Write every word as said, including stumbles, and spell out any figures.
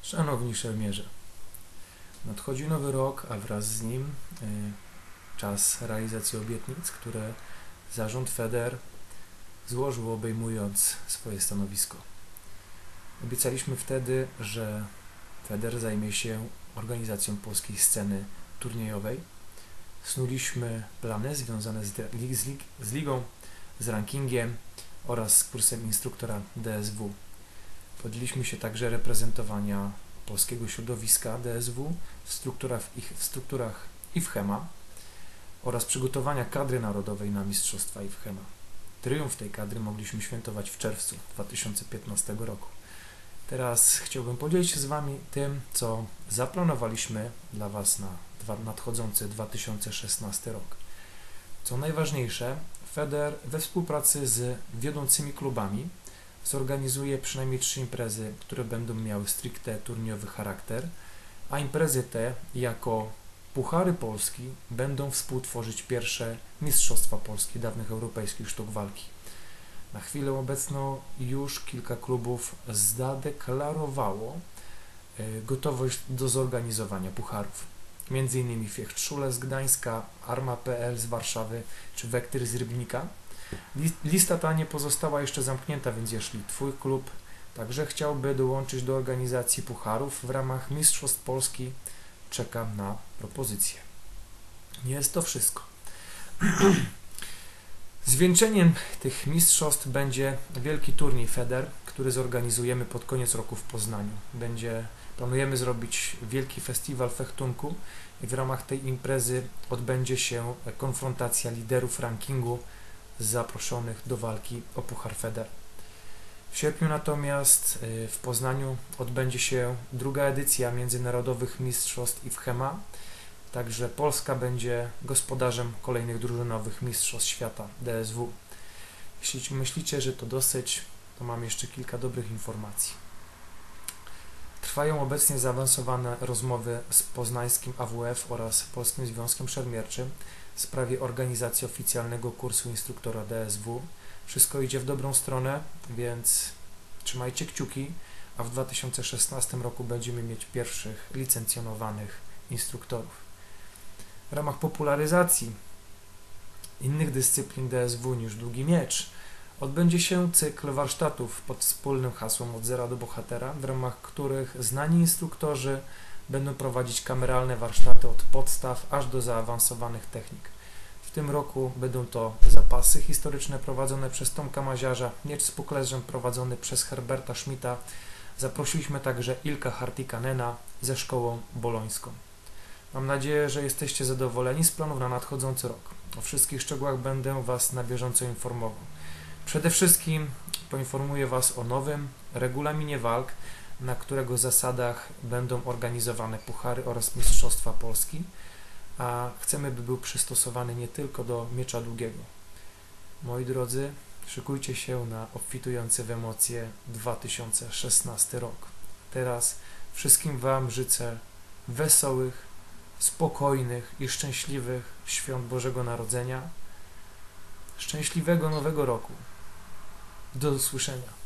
Szanowni szermierze, nadchodzi nowy rok, a wraz z nim y, czas realizacji obietnic, które zarząd Feder złożył, obejmując swoje stanowisko. Obiecaliśmy wtedy, że Feder zajmie się organizacją polskiej sceny turniejowej. Snuliśmy plany związane z, z, lig, z ligą, z rankingiem oraz z kursem instruktora D S W. Podjęliśmy się także reprezentowania polskiego środowiska D S W w strukturach, w strukturach I W H E M A oraz przygotowania kadry narodowej na Mistrzostwa I W H E M A. Triumf tej kadry mogliśmy świętować w czerwcu dwa tysiące piętnastego roku. Teraz chciałbym podzielić się z Wami tym, co zaplanowaliśmy dla Was na nadchodzący dwa tysiące szesnasty rok. Co najważniejsze, Feder we współpracy z wiodącymi klubami zorganizuje przynajmniej trzy imprezy, które będą miały stricte turniejowy charakter, a imprezy te jako Puchary Polski będą współtworzyć pierwsze Mistrzostwa Polski dawnych europejskich sztuk walki. Na chwilę obecną już kilka klubów zadeklarowało gotowość do zorganizowania pucharów. Między innymi Fechtschule z Gdańska, Arma kropka P L z Warszawy czy Wektyr z Rybnika. Lista ta nie pozostała jeszcze zamknięta, więc jeśli Twój klub także chciałby dołączyć do organizacji pucharów w ramach Mistrzostw Polski, czekam na propozycję. Nie jest to wszystko. Zwieńczeniem tych mistrzostw będzie wielki turniej Feder, który zorganizujemy pod koniec roku w Poznaniu. Będzie, planujemy zrobić wielki festiwal fechtunku i w ramach tej imprezy odbędzie się konfrontacja liderów rankingu zaproszonych do walki o Puchar Feder. W sierpniu natomiast w Poznaniu odbędzie się druga edycja międzynarodowych mistrzostw I W H E M A, także Polska będzie gospodarzem kolejnych drużynowych mistrzostw świata D S W. Jeśli myślicie, że to dosyć, to mam jeszcze kilka dobrych informacji. Trwają obecnie zaawansowane rozmowy z poznańskim A W F oraz Polskim Związkiem Szermierczym w sprawie organizacji oficjalnego kursu instruktora D S W. Wszystko idzie w dobrą stronę, więc trzymajcie kciuki, a w dwa tysiące szesnastym roku będziemy mieć pierwszych licencjonowanych instruktorów. W ramach popularyzacji innych dyscyplin D S W niż długi miecz odbędzie się cykl warsztatów pod wspólnym hasłem Od zera do bohatera, w ramach których znani instruktorzy będą prowadzić kameralne warsztaty od podstaw aż do zaawansowanych technik. W tym roku będą to zapasy historyczne prowadzone przez Tomka Maziarza, miecz z puklerzem prowadzony przez Herberta Schmidta. Zaprosiliśmy także Ilka Hartikanena ze szkołą bolońską. Mam nadzieję, że jesteście zadowoleni z planów na nadchodzący rok. O wszystkich szczegółach będę Was na bieżąco informował. Przede wszystkim poinformuję Was o nowym regulaminie walk, na którego zasadach będą organizowane puchary oraz Mistrzostwa Polski, a chcemy, by był przystosowany nie tylko do miecza długiego. Moi drodzy, szykujcie się na obfitujący w emocje dwa tysiące szesnasty rok. Teraz wszystkim Wam życzę wesołych, spokojnych i szczęśliwych świąt Bożego Narodzenia, szczęśliwego Nowego Roku. Do usłyszenia.